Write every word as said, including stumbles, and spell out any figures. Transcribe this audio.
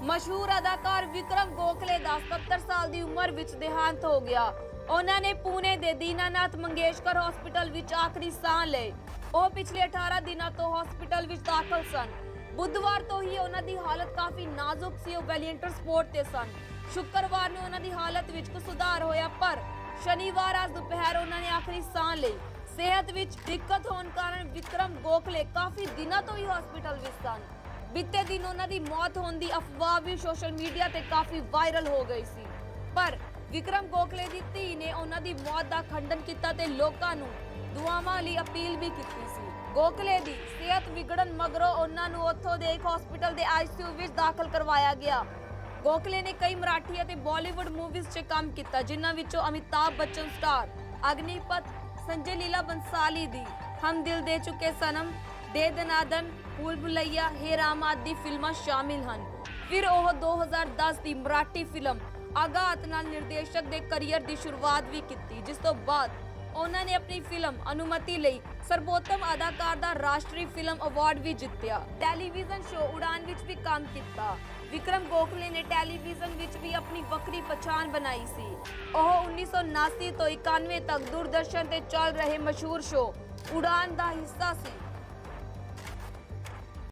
मशहूर अदाकार विक्रम गोखले ਦਾ सत्तर ਸਾਲ ਦੀ ਉਮਰ ਵਿੱਚ ਦੇਹਾਂਤ ਹੋ ਗਿਆ। ਉਹਨਾਂ ਨੇ ਪੁਣੇ ਦੇ ਦੀਨਾਨਾਥ ਮੰਗੇਸ਼ਕਰ ਹਸਪੀਟਲ ਵਿੱਚ ਆਖਰੀ ਸਾਹ ਲਏ। ਉਹ ਪਿਛਲੇ ਅਠਾਰਾਂ ਦਿਨਾਂ ਤੋਂ ਹਸਪੀਟਲ ਵਿੱਚ ਦਾਖਲ ਸਨ। बुधवार तो ही उन्होंने दी हालत काफी नाजुक सी। वैलीएंटर स्पोर्ट ते सन। शुक्रवार ने उन्होंने दी हालत विच कुछ सुधार होया, पर शनिवार आज दोपहर उन्होंने आखिरी साह लई। सेहत विच दिक्कत होने कारण विक्रम गोखले काफी दिनों तो ही हॉस्पिटल विच सन। बीते दिन उन्होंने दी मौत होने की अफवाह भी सोशल मीडिया ते काफी वायरल हो गई सी, पर विक्रम गोखले दी धी ने उन्होंने दी मौत का खंडन किया ते लोकां नूं दुआवां लई अपील भी की सी। गोखले दी सेहत विगड़न मगरों उन्होंने उत्थों दे एक हॉस्पिटल के आईसीयू विच दाखिल करवाया गया। गोखले ने कई मराठी और बॉलीवुड मूवीज च काम किया, जिन्हां विचों अमिताभ बच्चन स्टार अग्निपथ, संजय लीला बंसाली दी हम दिल दे चुके सनम, दे दनादन, भूल भुलैया, हे राम आदि फिल्मां शामिल हन। फिर वह दो हज़ार दस की मराठी फिल्म आघात नाल निर्देशक के करियर की शुरुआत भी की, जिस तो बाद उन्होंने अपनी फिल्म अनुमति लई सर्वोत्तम अदाकार दा राष्ट्रीय फिल्म अवार्ड भी जित्या। टेलीविजन शो उड़ान विच भी काम किया। विक्रम गोखले ने टेलीविजन विच भी अपनी वक्री पहचान बनाई सी। ओह उन्नीस सौ उनासी तो इक्यानवे तक दूरदर्शन ते चल रहे मशहूर शो उड़ान दा हिस्सा सी।